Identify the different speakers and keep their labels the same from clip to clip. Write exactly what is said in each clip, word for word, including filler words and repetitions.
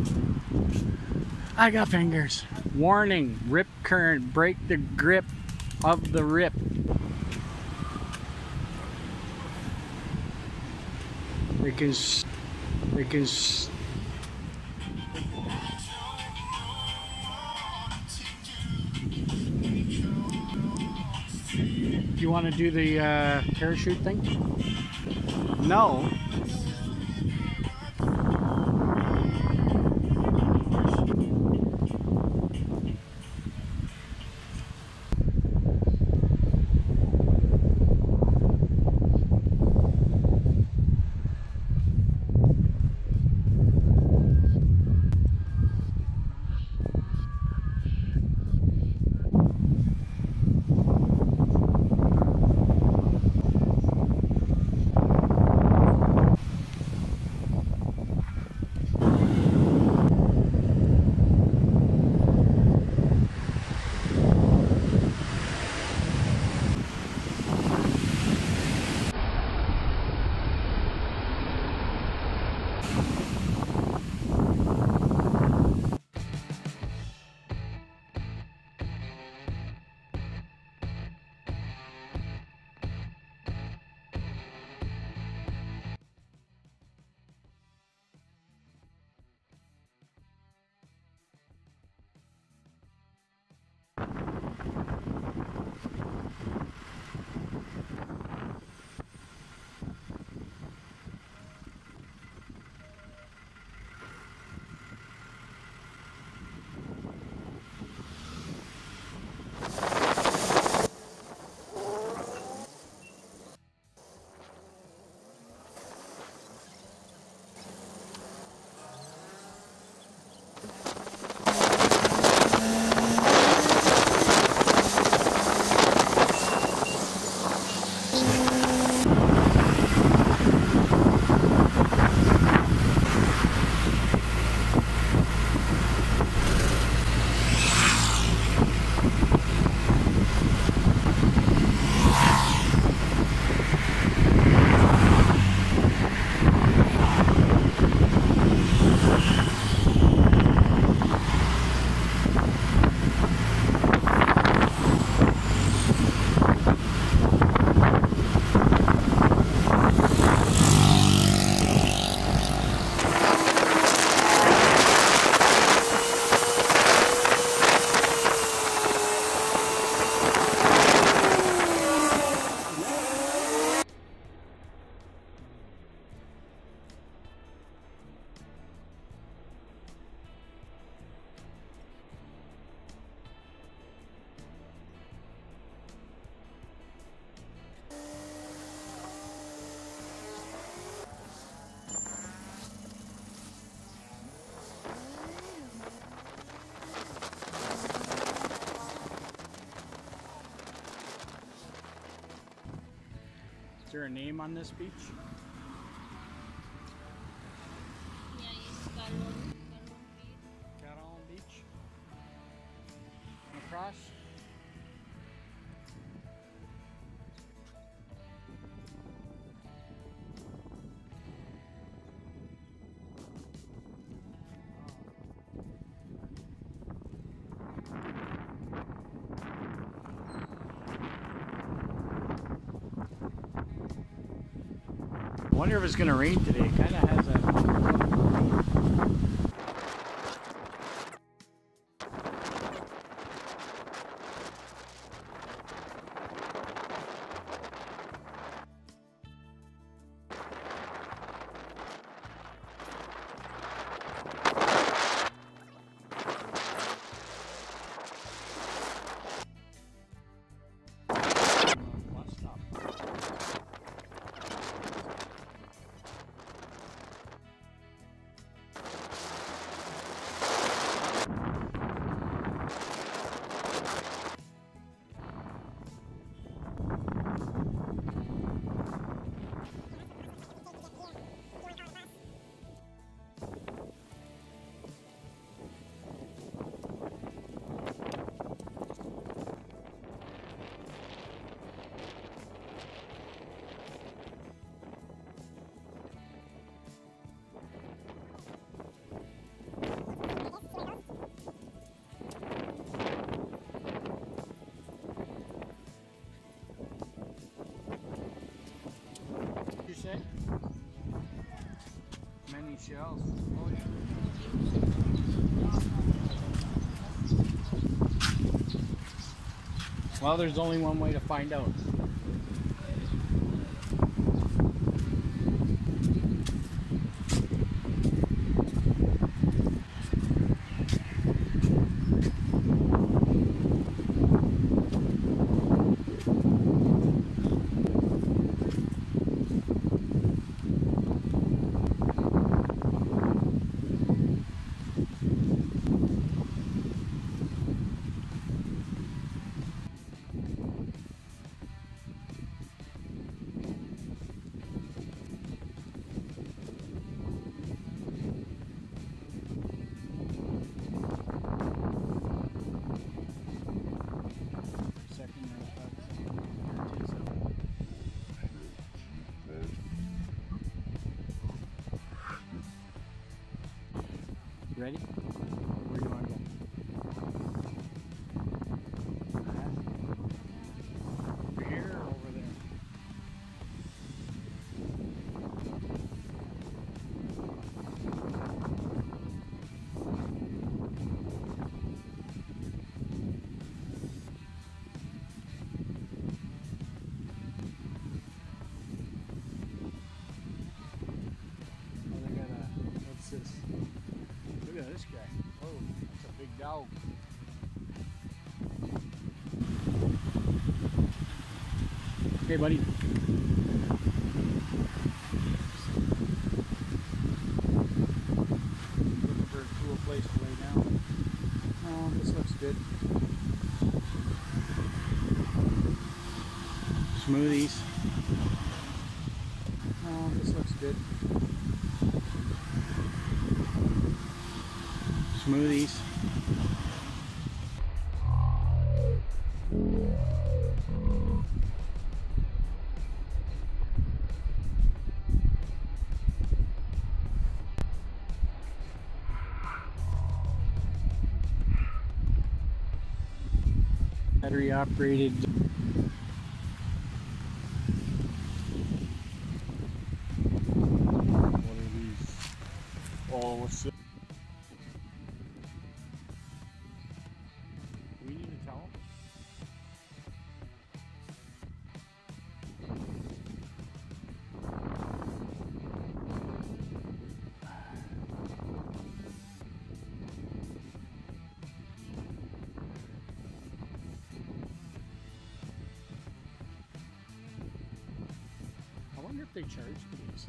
Speaker 1: I got fingers. Warning, rip current, break the grip of the rip. They can, they can. Do you want to do the uh, parachute thing? No. Is there a name on this beach?
Speaker 2: Yeah, it's Karon.
Speaker 1: Karon Beach. Across. I wonder if it's going to rain today. It kind of has a... Okay. Many shells. Oh yeah. Well, there's only one way to find out. Ready? Where do you want to go? Over here or over there? Oh, they got a, what's this? Look at this guy. Oh, that's a big dog. Hey, buddy. Looking for a cool place to lay down. Oh, this looks good. Smoothies. Oh, this looks good. Smoothies. Battery operated. What are these? Oh, what's this? We need to tell them. I wonder if they charge for these.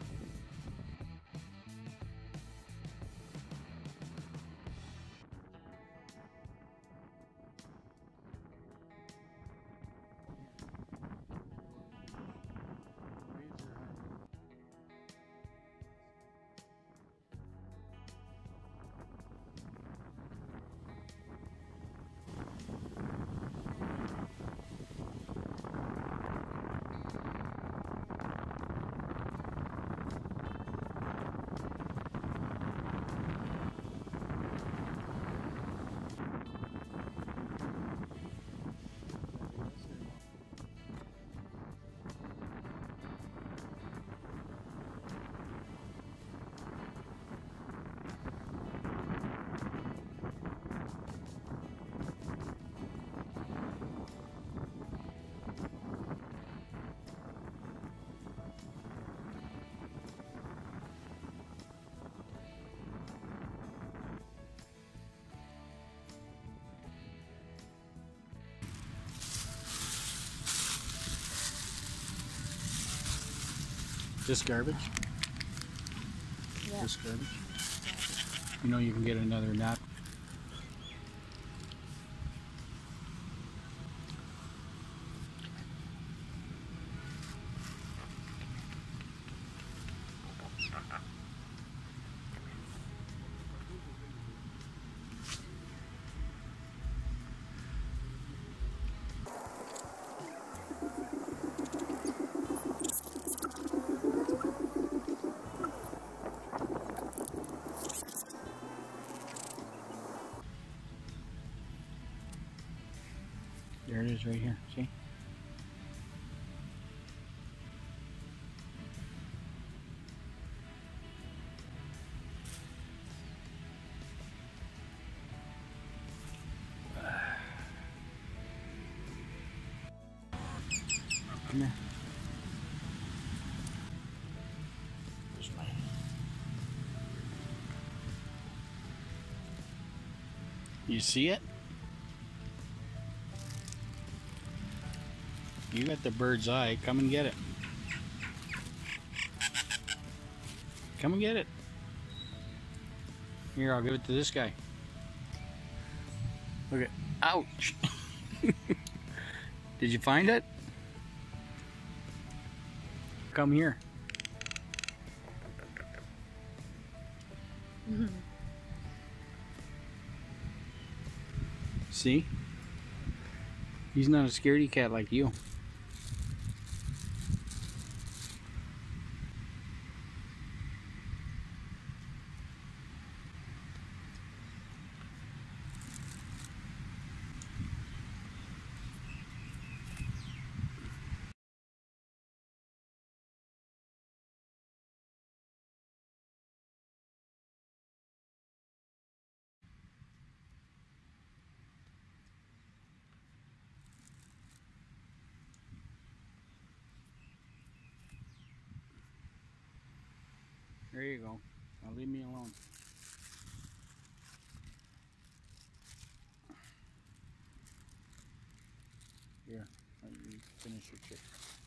Speaker 1: This garbage?
Speaker 2: Yeah.
Speaker 1: This garbage? You know you can get another nap. There it is right here, see? Come here. This way. You see it? You got the bird's eye. Come and get it. Come and get it. Here, I'll give it to this guy. Look at, ouch. Did you find it? Come here. See? He's not a scaredy cat like you. There you go. Now leave me alone. Here, let you finish your chick.